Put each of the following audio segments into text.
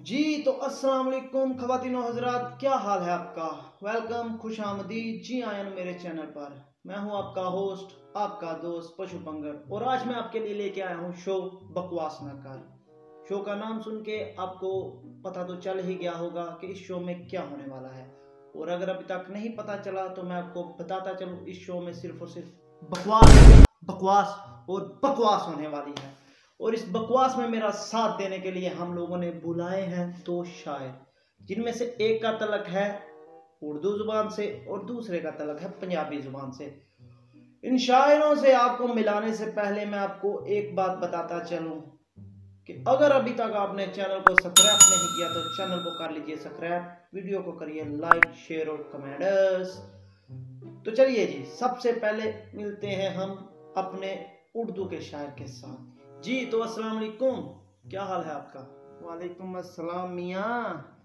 जी तो अस्सलाम वालेकुम ख़वातीनो हज़रात, क्या हाल है आपका। वेलकम, खुश आमदीद जी आयन मेरे चैनल पर। मैं हूं आपका होस्ट, आपका दोस्त पशु पंगर, और आज मैं आपके लिए लेके आया हूं शो बकवास ना कर। शो का नाम सुन के आपको पता तो चल ही गया होगा कि इस शो में क्या होने वाला है, और अगर अभी तक नहीं पता चला तो मैं आपको बताता चलूँ, इस शो में सिर्फ और सिर्फ बकवास बकवास और बकवास होने वाली है। और इस बकवास में मेरा साथ देने के लिए हम लोगों ने बुलाए हैं दो शायर, जिनमें से एक का तलक है उर्दू जुबान से और दूसरे का तलक है पंजाबी जुबान से। इन शायरों से आपको मिलाने से पहले मैं आपको एक बात बताता चलूं कि अगर अभी तक आपने चैनल को सब्सक्राइब नहीं किया तो चैनल को कर लीजिए सब्सक्राइब, वीडियो को करिए लाइक, शेयर और कमेंट्स। तो चलिए जी, सबसे पहले मिलते हैं हम अपने उर्दू के शायर के साथ। जी तो अस्सलाम वालेकुम, क्या हाल है आपका। वालेकुम अस्सलाम मियाँ,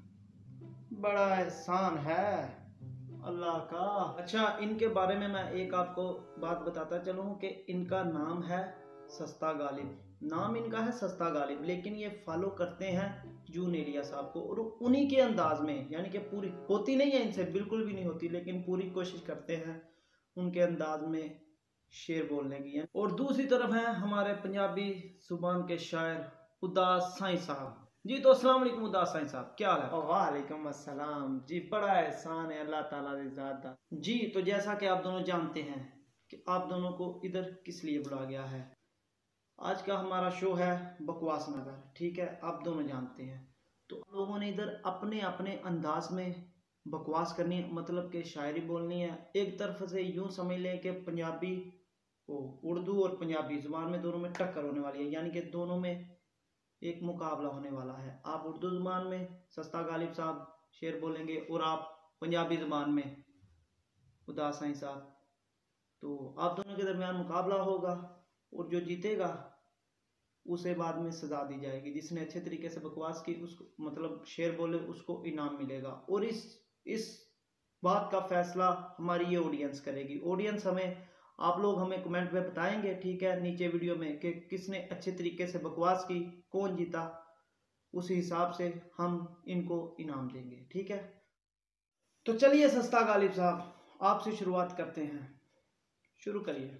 बड़ा एहसान है अल्लाह का। अच्छा, इनके बारे में मैं एक आपको बात बताता चलूँ कि इनका नाम है सस्ता गालिब। नाम इनका है सस्ता गालिब, लेकिन ये फॉलो करते हैं जून एलिया साहब को, और उन्हीं के अंदाज में, यानी कि पूरी होती नहीं है इनसे, बिल्कुल भी नहीं होती, लेकिन पूरी कोशिश करते हैं उनके अंदाज में शेर बोलने की है। और दूसरी तरफ है हमारे पंजाबी जुबान के शायर उदास साईं साहब। जी तो अस्सलाम वालेकुम उदास साईं साहब, क्या हाल है। वालेकुम अस्सलाम जी, बड़ा एहसान है अल्लाह ताला की ज़ात दा। जी तो जैसा कि आप दोनों जानते हैं कि आप दोनों को इधर किस लिए बुलाया गया है। आज का हमारा शो है बकवास नगर, ठीक है, आप दोनों जानते हैं। तो आप लोगों ने इधर अपने अपने अंदाज में बकवास करनी है, मतलब कि शायरी बोलनी है। एक तरफ से यूं समझ लें कि पंजाबी उर्दू और पंजाबी जुबान में दोनों में टक्कर होने वाली है, यानी कि दोनों में एक मुकाबला होने वाला है। आप उर्दू जुबान में सस्ता गालिब साहब शेर बोलेंगे और आप पंजाबी जुबान में उदास साईं साहब। तो आप दोनों के दरमियान मुकाबला होगा, और जो जीतेगा उसे बाद में सजा दी जाएगी। जिसने अच्छे तरीके से बकवास की, उसको मतलब शेर बोले, उसको इनाम मिलेगा। और इस बात का फैसला हमारी ये ऑडियंस करेगी। ऑडियंस हमें, आप लोग हमें कमेंट में बताएंगे, ठीक है, नीचे वीडियो में, कि किसने अच्छे तरीके से बकवास की, कौन जीता। उसी हिसाब से हम इनको इनाम देंगे, ठीक है। तो चलिए सस्ता गालिब साहब, आपसे शुरुआत करते हैं, शुरू करिए।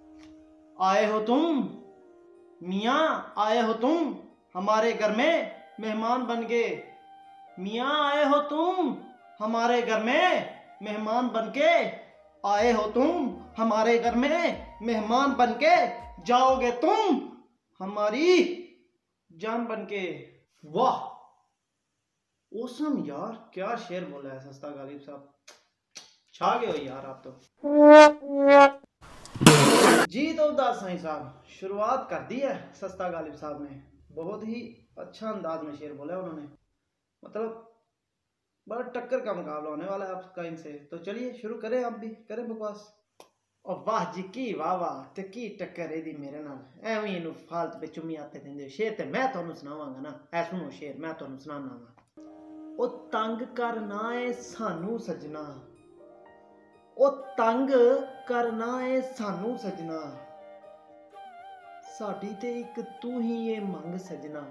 आए हो तुम मियाँ, आए हो तुम हमारे घर में मेहमान बन के। मियाँ आए हो तुम हमारे घर में मेहमान बन के। आए हो तुम हमारे घर में मेहमान बन के, जाओगे तुम हमारी जान बन के। वाह, ओसम यार, क्या शेर बोला है सस्ता गालिब साहब, छा गए हो यार आप तो। जी तो उदास साईं साहब, शुरुआत कर दी है सस्ता गालिब साहब ने। बहुत ही अच्छा अंदाज में शेर बोला उन्होंने, मतलब बड़ा टक्कर का मुकाबला होने वाला है आपका इनसे। तो चलिए शुरू करें, आप भी करें बकवास। और वाह जी की वाह वाह, ते की टक्कर है दी मेरे नाल। एवें इनू फालतू पे चुम्मी आते देंदे। शेर ते मैं तुहानू सुनावांगा ना, ऐ सुनो शेर मैं तुहानू सुनाना वा। ओ तंग करना है सानू सजना, ओ तंग करना है सानू सजना, साडी ते इक तू ही ये मंग सजना।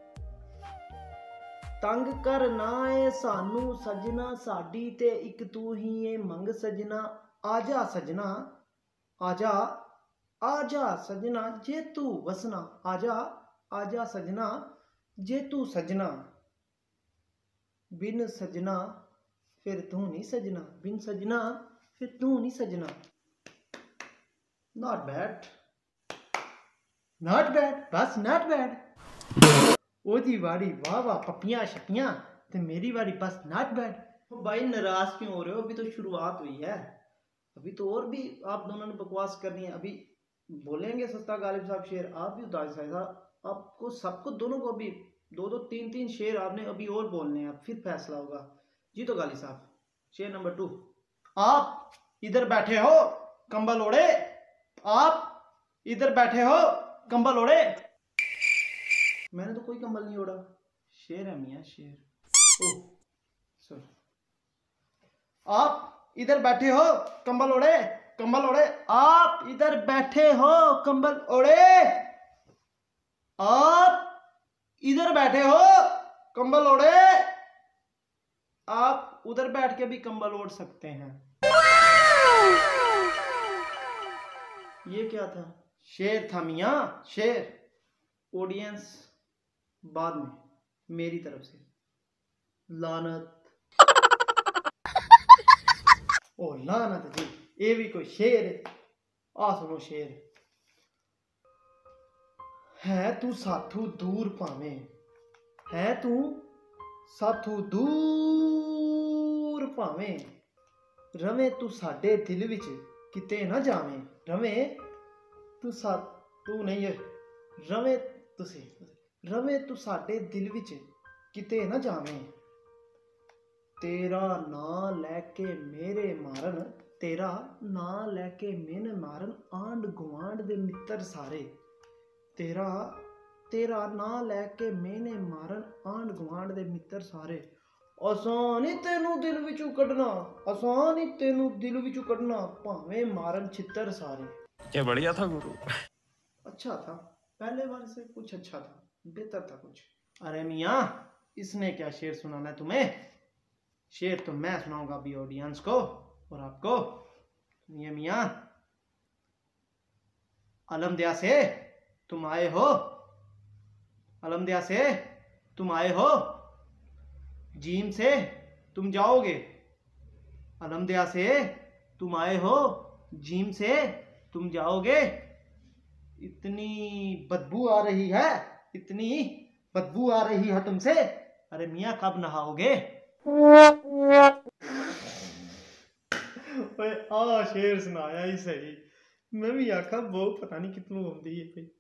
तंग करना है सानू सजना, साडी ते इक तू ही ये मंग सजना। आजा सजना, आजा आजा सजना जे तू वसना। आजा आजा सजना जे तू सजना। बिन सजना फिर तू नहीं सजना, बिन सजना फिर तू नहीं सजना। नॉट बैड, नॉट बैड, बस नॉट बैड। ओदी वारी वाह वाह, पपियां शपियां, ते मेरी वारी बस नॉट बैड। भाई नाराज क्यों हो रहे हो, अभी तो शुरुआत हुई है, अभी तो और भी आप दोनों ने बकवास करनी है। अभी बोलेंगे सस्ता गालिब साहब शेर, आप भी उदास साहब, आपको सबको दोनों को अभी दो दो तीन तीन शेर आपने अभी और बोलने हैं, फिर फैसला होगा। जी तो गालिब साहब, शेर नंबर 2। आप इधर बैठे हो कंबल ओढ़े, आप इधर बैठे हो कंबल ओढ़े। मैंने तो कोई कंबल नहीं ओढ़ा, शेर है मियाँ शेर। Oh sorry. आप इधर बैठे हो कंबल ओढ़े, कंबल ओढ़े, आप इधर बैठे हो कंबल ओढ़े, आप इधर बैठे हो कंबल ओढ़े। आप उधर बैठ के भी कंबल ओढ़ सकते हैं। ये क्या था? शेर था मियां, शेर। ऑडियंस बाद में मेरी तरफ से लानत। ओ लानत जी, ये भी कोई शेर है? आ सुनो शेर। है तू साथू दूर भावें, है तू साथू दूर भावें, रवे तू साडे दिल विच किते ना जावें। रवे तू तू नहीं है, रवे तुसी, रवे तू साडे दिल विच किते ना जावें। तेरा ना लैके मेरे मारन, तेरा ना लैके मैंने मारन आंड गुआंड दे मित्र सारे। तेरा ना लैके मैंने मारन आंड गुआंड दे मित्र सारे। आसान ही तेनू दिल विचों कढना, आसान ही तेनू दिल विचों कढना, भावें मारन छित्र सारे। क्या बढ़िया था गुरु। अच्छा था, पहले बार से कुछ अच्छा था, बेहतर था कुछ। अरे मियाँ, इसने क्या शेर सुनाना है तुम्हें? शेर तो मैं सुनाऊंगा अभी ऑडियंस को और आपको। ये मियाँ, अलमदिया से तुम आए हो, अलमदिया से तुम आए हो, जीम से तुम जाओगे। अलमदिया से तुम आए हो, जीम से तुम जाओगे। इतनी बदबू आ रही है, इतनी बदबू आ रही है तुमसे। अरे मियाँ कब नहाओगे? आ शेर सुनाया ही सही। मैं भी आखा वो पता नहीं कितनू आउंदी है भाई।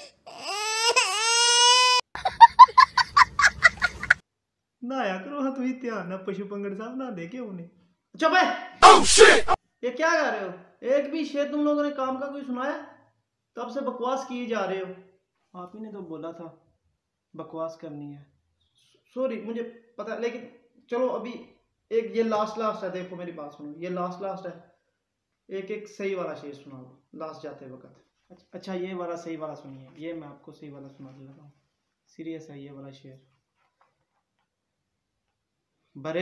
नहाया करो हाँ, तुम ध्यान ना पशु पंगड़ साहब ना दे के उन्हें। चुप है। ये क्या कर रहे हो? एक भी शेर तुम लोगों ने काम का कोई सुनाया? तब से बकवास किए जा रहे हो। आप ही ने तो बोला था बकवास करनी है। सॉरी, मुझे पता, लेकिन चलो अभी एक ये लास्ट है। देखो मेरी बात सुनो, ये लास्ट है। एक सही वाला शेर सुनाओ लास्ट जाते वक्त। अच्छा ये वाला सही वाला सुनिए, ये मैं आपको सही वाला सुना दे रहा हूँ। सीरियस है ये वाला शेर। बड़े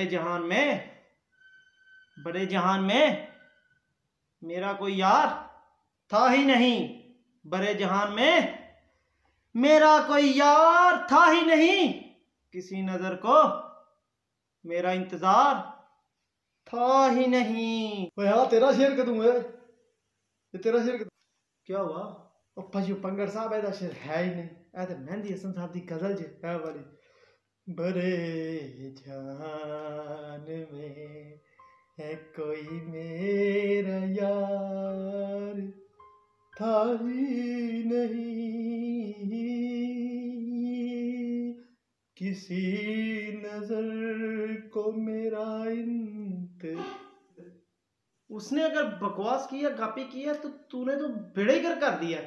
जहान में मेरा कोई यार था ही नहीं। बड़े जहान में मेरा कोई यार था ही नहीं। किसी नजर को मेरा इंतजार था ही नहीं। हाँ, तेरा शेर कदूं है? ये तेरा शेर कदूं? क्या हुआ? पशु पंगड़ साहब ऐसा शेर है ही नहीं। ऐ तो मेहंदी हसन साहब की गजल ज है वाली। बड़े जान में है कोई मेरा यार था ही नहीं। किसी नजर को मेरा उसने अगर बकवास किया, गापी किया, तो तूने तो बेड़े कर दिया।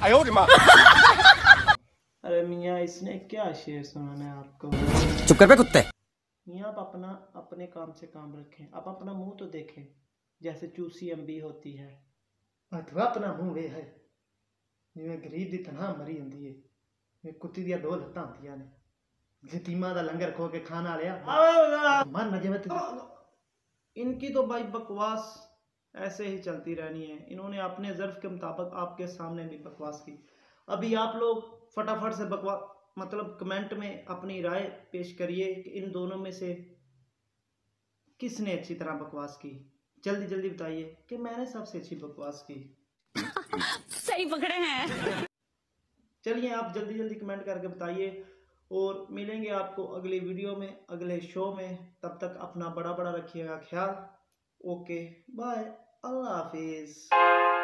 अरे मियाँ, इसने क्या शेर सुनाना है आपको? चुप कर बे कुत्ते। मियाँ, आप अपने काम से काम रखें। आप अपना मुंह तो देखें, जैसे चूसी अम्बी होती है। अथवा अपना मुंह वे है जिवें गरीब दी तनहा मरी हुंदी है। कुत्ती दियां दो लत्तां होंदियां ने। यतीमां दा लंगर खो के खाना लिया मन न जिवें। इनकी तो भाई बकवास ऐसे ही चलती रहनी है। इन्होंने अपने ज़र्फ के मुताबिक आपके सामने भी बकवास की। अभी आप लोग फटाफट से बकवास मतलब कमेंट में अपनी राय पेश करिए कि इन दोनों में से किसने अच्छी तरह बकवास की। जल्दी जल्दी बताइए कि मैंने सबसे अच्छी बकवास की। सही पकड़े हैं। चलिए आप जल्दी जल्दी कमेंट करके बताइए और मिलेंगे आपको अगली वीडियो में, अगले शो में। तब तक अपना बड़ा रखिएगा ख्याल। ओके बाय, अल्लाह हाफिज।